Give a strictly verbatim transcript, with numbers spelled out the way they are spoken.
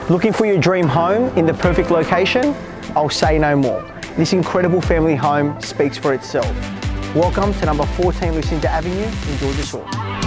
Looking for your dream home in the perfect location? I'll say no more. This incredible family home speaks for itself. Welcome to number fourteen Lucinda Avenue in Georgia Shore.